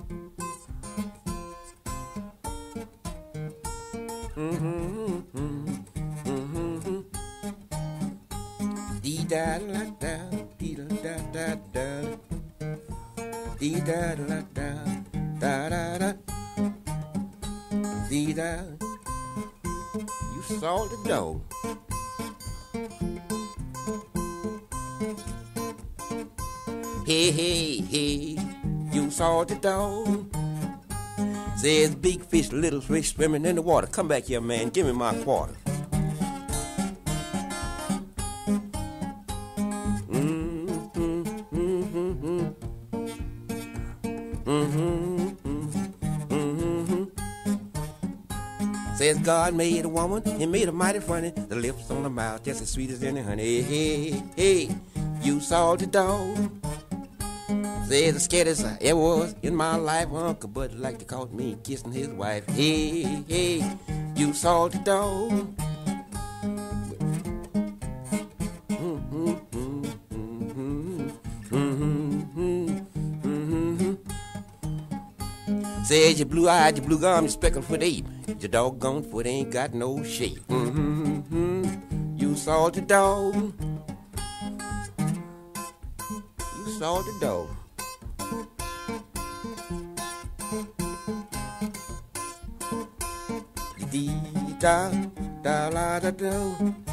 Dee da da da, dee da da da, dee da da da, da da da, dee da. You saw the dough. Hey, hey, hey, you saw the dough. Says big fish, little fish swimming in the water. Come back here, man, give me my quarter. Says God made a woman, he made her mighty funny. The lips on the mouth just as sweet as any honey. Hey, hey, hey, you saw the dog. Says as scared as I ever was in my life. Uncle Bud like to call me kissing his wife. Hey, hey, you saw the dog. Says your blue-eyed, your blue-gum, your speckled foot ape. Your doggone foot ain't got no shape. You saw the dog. You saw the dog. Dee da da la da da.